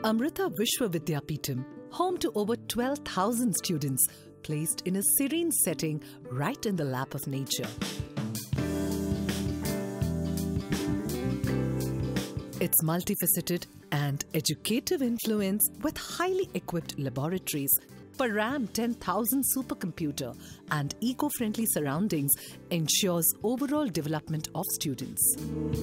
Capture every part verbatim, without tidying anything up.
Amrita Vishwa Vidyapeetham, home to over twelve thousand students, placed in a serene setting right in the lap of nature. Its multifaceted and educative influence with highly equipped laboratories, Param ten thousand supercomputer and eco-friendly surroundings ensures overall development of students.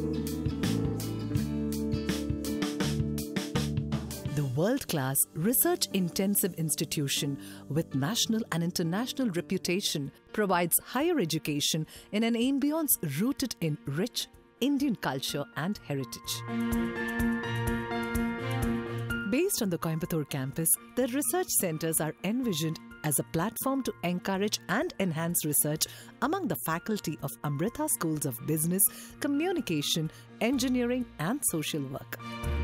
The world-class research-intensive institution with national and international reputation provides higher education in an ambience rooted in rich Indian culture and heritage. Based on the Coimbatore campus, the research centers are envisioned as a platform to encourage and enhance research among the faculty of Amrita Schools of Business, Communication, Engineering and Social Work.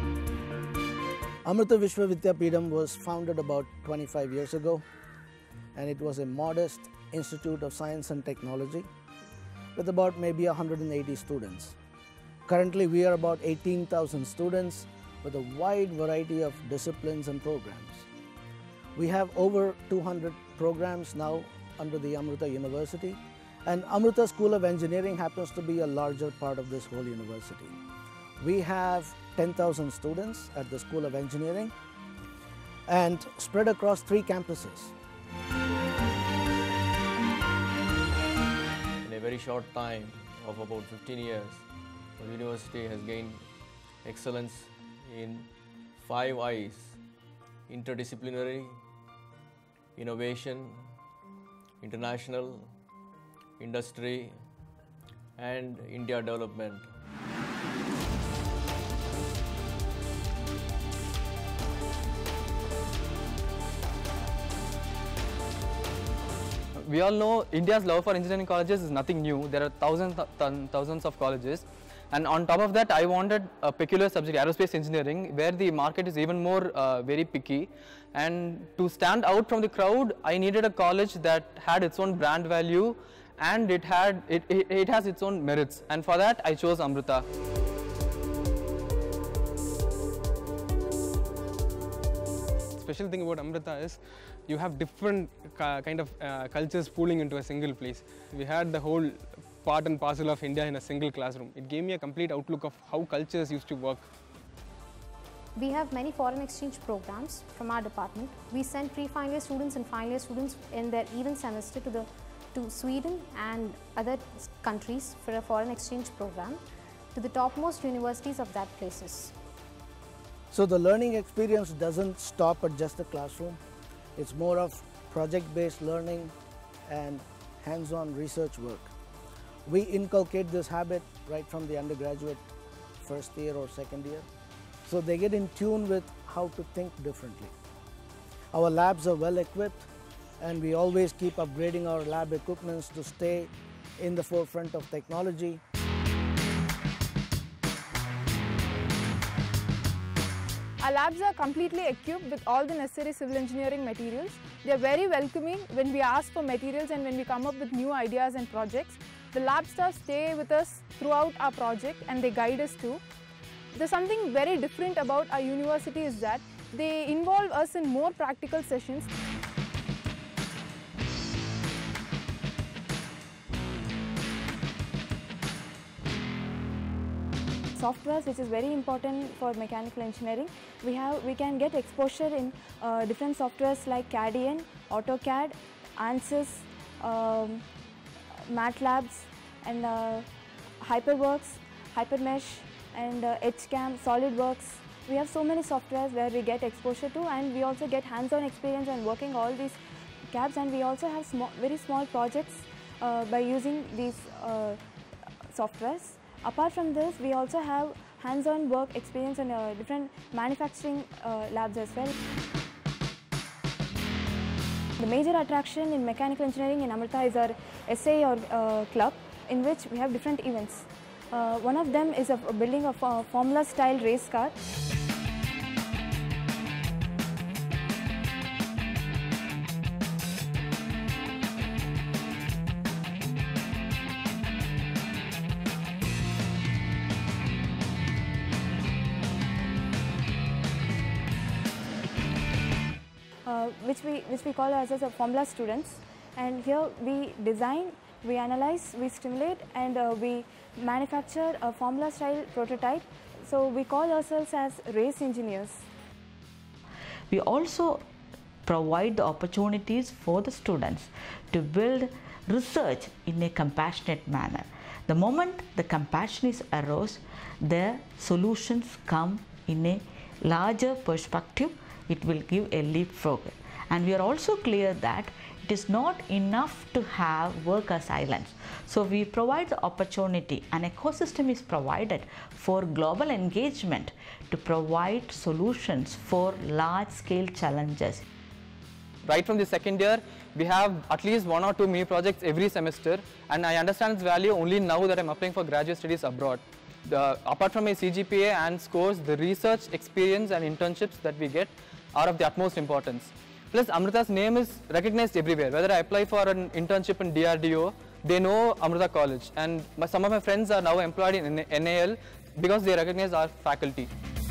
Amrita Vishwa Vidyapeetham was founded about twenty-five years ago, and it was a modest institute of science and technology with about maybe one hundred eighty students. Currently, we are about eighteen thousand students with a wide variety of disciplines and programs. We have over two hundred programs now under the Amrita University, and Amrita School of Engineering happens to be a larger part of this whole university. We have ten thousand students at the School of Engineering and spread across three campuses. In a very short time of about fifteen years, the university has gained excellence in five I's: interdisciplinary, innovation, international, industry, and India development. We all know India's love for engineering colleges is nothing new. There are thousands, th thousands of colleges, and on top of that, I wanted a peculiar subject, aerospace engineering, where the market is even more uh, very picky. And to stand out from the crowd, I needed a college that had its own brand value, and it had it, it, it has its own merits. And for that, I chose Amrita. Special thing about Amrita is you have different kind of uh, cultures pooling into a single place. We had the whole part and parcel of India in a single classroom. It gave me a complete outlook of how cultures used to work. We have many foreign exchange programs from our department. We send pre-final year students and final year students in their even semester to, the, to Sweden and other countries for a foreign exchange program to the topmost universities of that places. So the learning experience doesn't stop at just the classroom. It's more of project-based learning and hands-on research work. We inculcate this habit right from the undergraduate first year or second year, so they get in tune with how to think differently. Our labs are well equipped, and we always keep upgrading our lab equipments to stay in the forefront of technology. Our labs are completely equipped with all the necessary civil engineering materials. They are very welcoming when we ask for materials and when we come up with new ideas and projects. The lab staff stay with us throughout our project and they guide us too. There's something very different about our university is that they involve us in more practical sessions. Softwares, which is very important for mechanical engineering. We have we can get exposure in uh, different softwares like C A D N, AutoCAD, ANSYS, um, MATLABs, and uh, HyperWorks, HyperMesh, and uh, HCAM, SolidWorks. We have so many softwares where we get exposure to, and we also get hands-on experience on working all these C A Ds, and we also have small, very small projects uh, by using these uh, softwares. Apart from this, we also have hands-on work experience in uh, different manufacturing uh, labs as well. The major attraction in mechanical engineering in Amrita is our S A or uh, club, in which we have different events. Uh, one of them is a building of a Formula-style race car. uh, which we which we call as, as a formula students. And here we design, we analyze, we stimulate, and uh, we manufacture a formula style prototype. So we call ourselves as race engineers. We also provide the opportunities for the students to build research in a compassionate manner. The moment the compassion is arose, their solutions come in a larger perspective. It will give a leapfrog. And we are also clear that it is not enough to have worker silence. So we provide the opportunity, an ecosystem is provided for global engagement to provide solutions for large scale challenges. Right from the second year, we have at least one or two mini projects every semester, and I understand its value only now that I am applying for graduate studies abroad. The, apart from my C G P A and scores, the research experience and internships that we get are of the utmost importance. Plus, Amrita's name is recognized everywhere. Whether I apply for an internship in D R D O, they know Amrita College, and my, some of my friends are now employed in N A L because they recognize our faculty.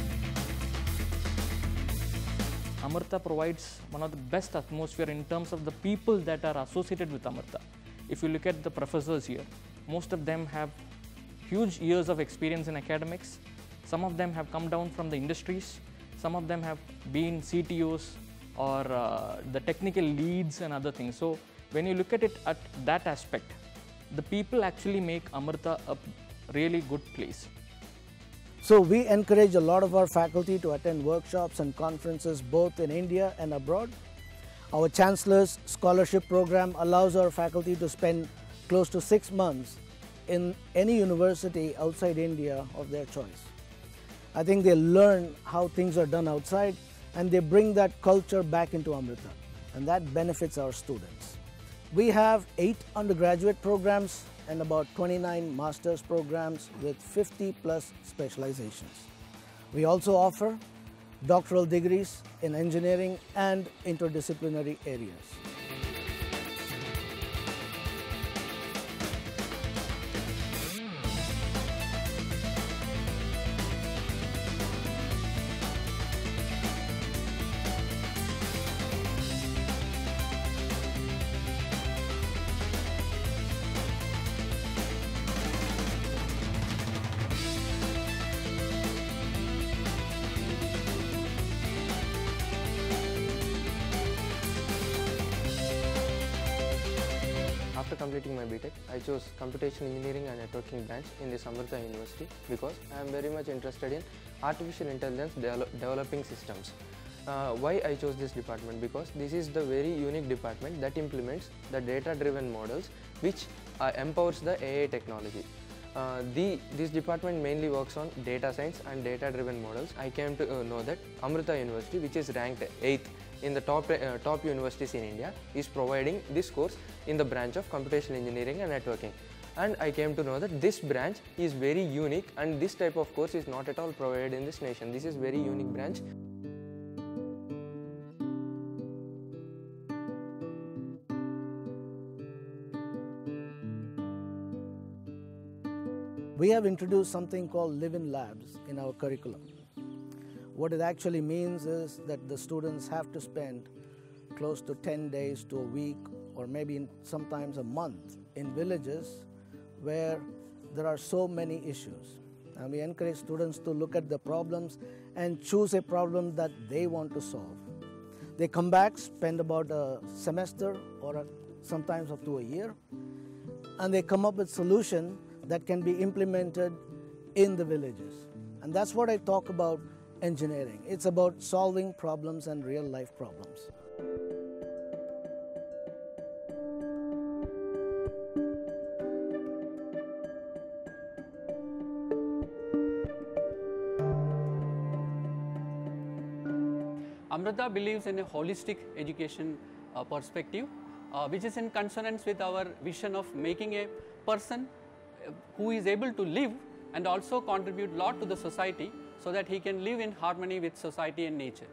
Amrita provides one of the best atmosphere in terms of the people that are associated with Amrita. If you look at the professors here, most of them have huge years of experience in academics. Some of them have come down from the industries. Some of them have been C T Os or uh, the technical leads and other things. So when you look at it at that aspect, the people actually make Amrita a really good place. So we encourage a lot of our faculty to attend workshops and conferences both in India and abroad. Our Chancellor's Scholarship Program allows our faculty to spend close to six months in any university outside India of their choice. I think they learn how things are done outside and they bring that culture back into Amrita, and that benefits our students. We have eight undergraduate programs and about twenty-nine master's programs with fifty plus specializations. We also offer doctoral degrees in engineering and interdisciplinary areas. After completing my B.Tech, I chose Computational Engineering and Networking branch in this Amrita University because I am very much interested in artificial intelligence devel developing systems. Uh, why I chose this department? Because this is the very unique department that implements the data-driven models which uh, empowers the A I technology. Uh, the, this department mainly works on data science and data-driven models. I came to uh, know that Amrita University, which is ranked eighth in the top, uh, top universities in India, is providing this course in the branch of Computational Engineering and Networking. And I came to know that this branch is very unique and this type of course is not at all provided in this nation. This is very unique branch. We have introduced something called live-in labs in our curriculum. What it actually means is that the students have to spend close to ten days to a week or maybe in, sometimes a month in villages where there are so many issues. And we encourage students to look at the problems and choose a problem that they want to solve. They come back, spend about a semester or a, sometimes up to a year, and they come up with solutions that can be implemented in the villages. And that's what I talk about engineering. It's about solving problems and real life problems. Amrita believes in a holistic education uh, perspective, uh, which is in consonance with our vision of making a person who is able to live and also contribute a lot to the society so that he can live in harmony with society and nature.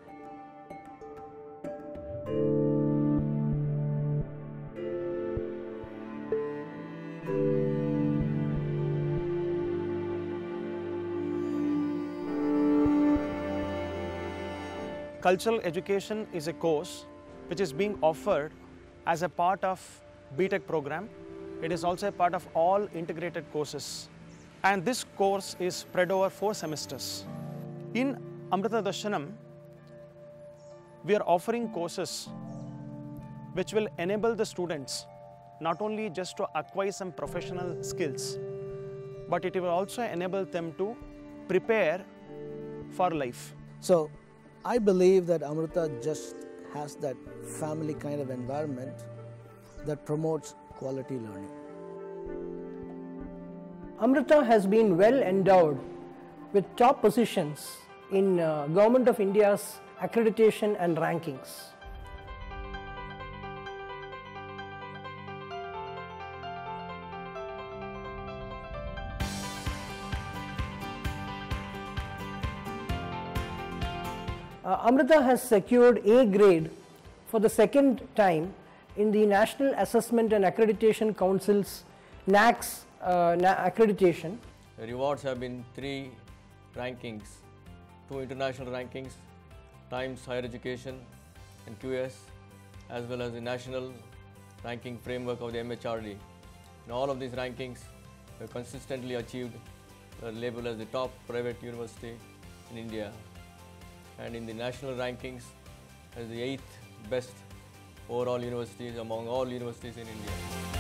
Cultural education is a course which is being offered as a part of B.Tech program. It is also a part of all integrated courses. And this course is spread over four semesters. In Amrita Darshanam, we are offering courses which will enable the students not only just to acquire some professional skills, but it will also enable them to prepare for life. So I believe that Amrita just has that family kind of environment that promotes quality learning. Amrita has been well endowed with top positions in uh, Government of India's accreditation and rankings. Uh, Amrita has secured A grade for the second time in the National Assessment and Accreditation Council's N A A C uh, accreditation. The rewards have been three rankings, two international rankings, Times Higher Education and Q S, as well as the national ranking framework of the M H R D. In all of these rankings, we have consistently achieved the label as the top private university in India, and in the national rankings as the eighth best overall universities among all universities in India.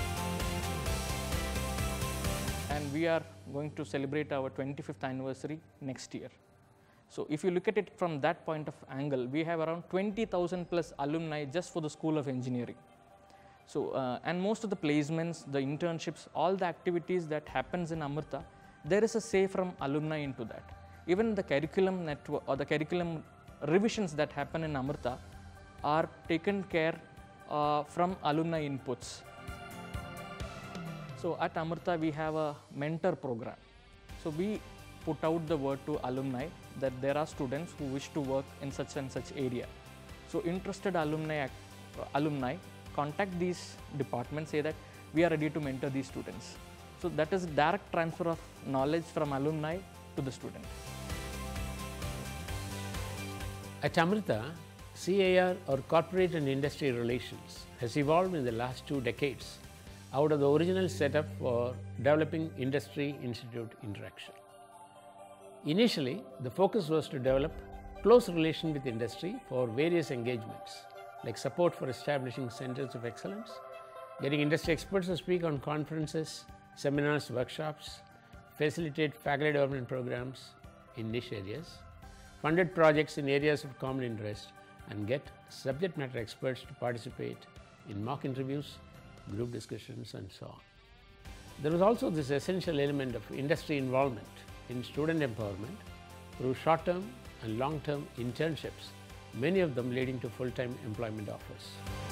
And we are going to celebrate our twenty-fifth anniversary next year. So if you look at it from that point of angle, we have around twenty thousand plus alumni just for the School of Engineering. So, uh, and most of the placements, the internships, all the activities that happens in Amrita, there is a say from alumni into that. Even the curriculum network or the curriculum revisions that happen in Amrita are taken care uh, from alumni inputs. So at Amrita we have a mentor program. So we put out the word to alumni that there are students who wish to work in such and such area. So interested alumni, uh, alumni contact these departments, say that we are ready to mentor these students. So that is direct transfer of knowledge from alumni to the student. At Amrita, C A R or Corporate and Industry Relations has evolved in the last two decades out of the original setup for developing industry-institute interaction. Initially, the focus was to develop close relation with industry for various engagements, like support for establishing centers of excellence, getting industry experts to speak on conferences, seminars, workshops, facilitate faculty development programs in niche areas, funded projects in areas of common interest, and get subject matter experts to participate in mock interviews, group discussions, and so on. There was also this essential element of industry involvement in student empowerment through short-term and long-term internships, many of them leading to full-time employment offers.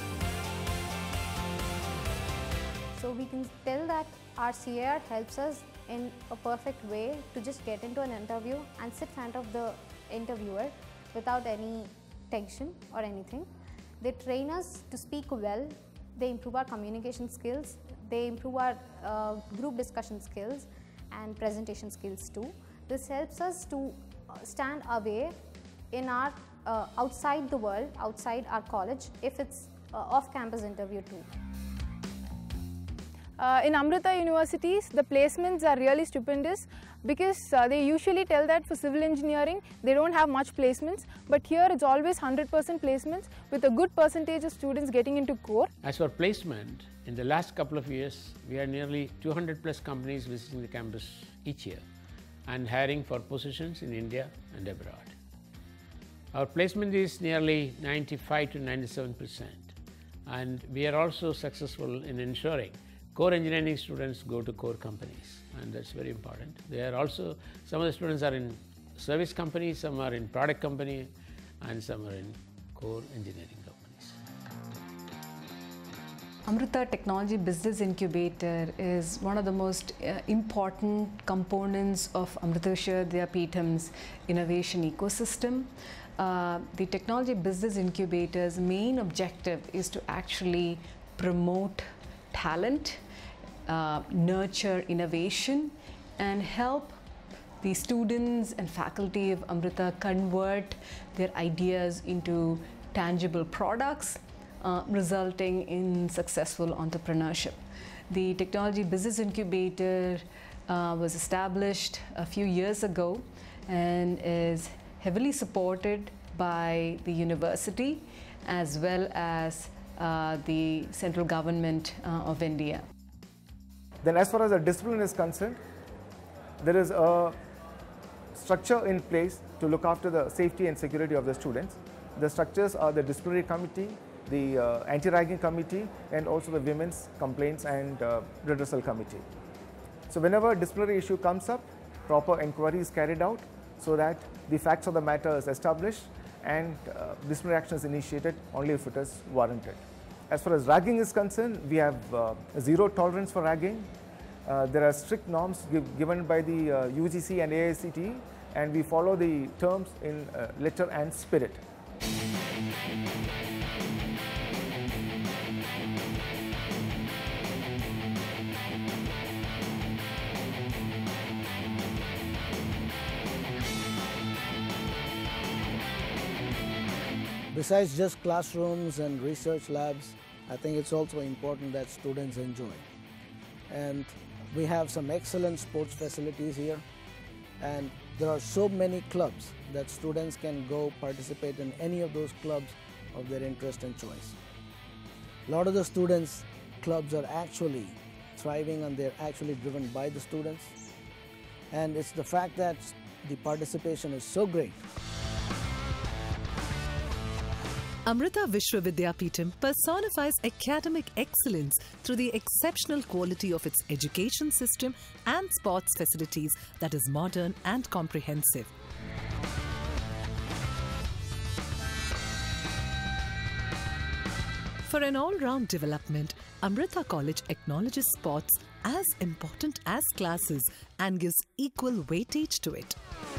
So we can tell that our C A R helps us in a perfect way to just get into an interview and sit in front of the interviewer without any tension or anything. They train us to speak well, they improve our communication skills, they improve our uh, group discussion skills and presentation skills too. This helps us to stand away in our uh, outside the world, outside our college, if it's uh, off-campus interview too. Uh, in Amrita universities, the placements are really stupendous because uh, they usually tell that for civil engineering, they don't have much placements, but here it's always one hundred percent placements with a good percentage of students getting into core. As for placement, in the last couple of years, we had nearly two hundred plus companies visiting the campus each year and hiring for positions in India and abroad. Our placement is nearly ninety-five to ninety-seven percent, and we are also successful in ensuring core engineering students go to core companies, and that's very important. They are also, some of the students are in service companies, some are in product company, and some are in core engineering companies. Amrita Technology Business Incubator is one of the most uh, important components of Amrita Vishwavidyapitham's innovation ecosystem. Uh, the Technology Business Incubator's main objective is to actually promote talent, uh, nurture innovation, and help the students and faculty of Amrita convert their ideas into tangible products uh, resulting in successful entrepreneurship. The Technology Business Incubator uh, was established a few years ago and is heavily supported by the university as well as uh, the central government uh, of India. Then as far as the discipline is concerned, there is a structure in place to look after the safety and security of the students. The structures are the disciplinary committee, the uh, anti-ragging committee, and also the women's complaints and uh, redressal committee. So whenever a disciplinary issue comes up, proper inquiry is carried out so that the facts of the matter is established and uh, disciplinary action is initiated only if it is warranted. As far as ragging is concerned, we have uh, zero tolerance for ragging. Uh, there are strict norms give, given by the uh, U G C and A I C T E, and we follow the terms in uh, letter and spirit. Besides just classrooms and research labs, I think it's also important that students enjoy. And we have some excellent sports facilities here, and there are so many clubs that students can go participate in any of those clubs of their interest and choice. A lot of the students' clubs are actually thriving and they're actually driven by the students. And it's the fact that the participation is so great. Amrita Vishwa Vidyapeetham personifies academic excellence through the exceptional quality of its education system and sports facilities that is modern and comprehensive. For an all-round development, Amrita College acknowledges sports as important as classes and gives equal weightage to it.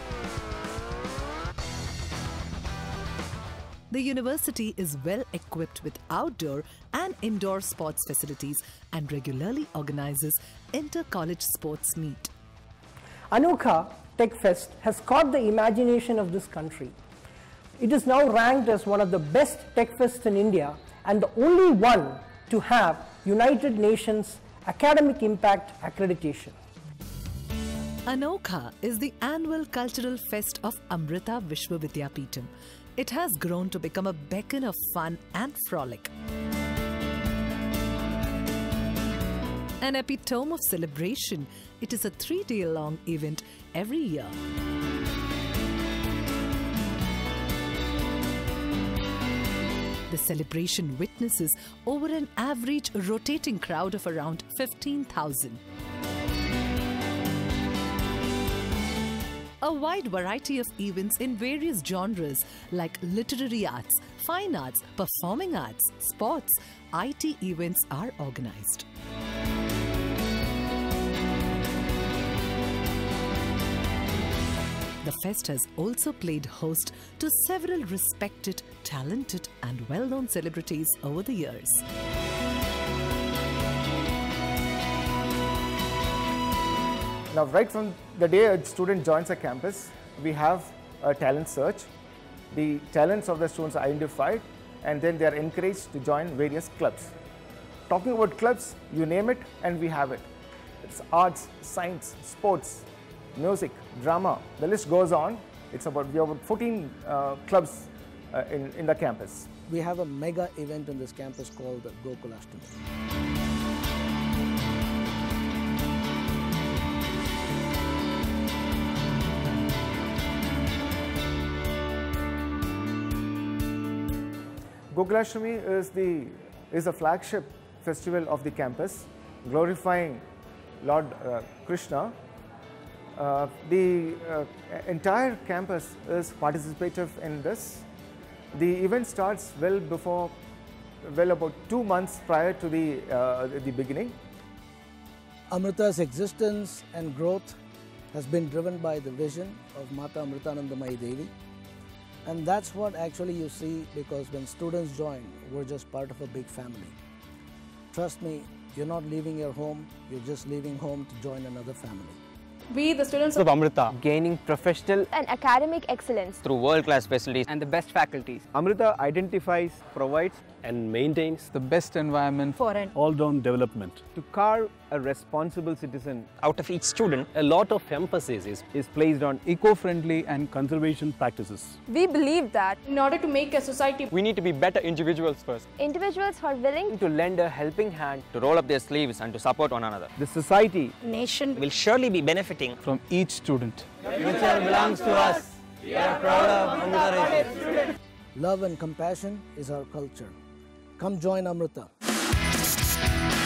The university is well equipped with outdoor and indoor sports facilities and regularly organizes inter-college sports meet. Anokha Tech Fest has caught the imagination of this country. It is now ranked as one of the best tech fests in India and the only one to have United Nations Academic Impact accreditation. Anokha is the annual cultural fest of Amrita Vishwa Vidyapeetham. It has grown to become a beacon of fun and frolic. An epitome of celebration, it is a three-day-long event every year. The celebration witnesses over an average rotating crowd of around fifteen thousand. A wide variety of events in various genres like literary arts, fine arts, performing arts, sports, I T events are organized. The fest has also played host to several respected, talented and well-known celebrities over the years. Now, right from the day a student joins a campus, we have a talent search. The talents of the students are identified and then they are encouraged to join various clubs. Talking about clubs, you name it and we have it. It's arts, science, sports, music, drama, the list goes on. It's about, we have about fourteen uh, clubs uh, in, in the campus. We have a mega event in this campus called the Gokulashtami. Gokulashtami is the is a flagship festival of the campus, glorifying Lord uh, Krishna. Uh, the uh, entire campus is participative in this. The event starts well before, well about two months prior to the uh, the beginning. Amrita's existence and growth has been driven by the vision of Mata Amritanandamayi Devi. And that's what actually you see, because when students join, we're just part of a big family. Trust me, you're not leaving your home, you're just leaving home to join another family. We, the students of Amrita, gaining professional and academic excellence through world-class facilities and the best faculties. Amrita identifies, provides and maintains the best environment for an all-round development. To carve a responsible citizen out of each student, a lot of emphasis is, is placed on eco-friendly and conservation practices. We believe that in order to make a society, we need to be better individuals first. Individuals who are willing to lend a helping hand, to roll up their sleeves and to support one another. The society, nation will surely be benefiting from each student. The future belongs to us. We are proud of Amrita. Love and compassion is our culture. Come join Amrita.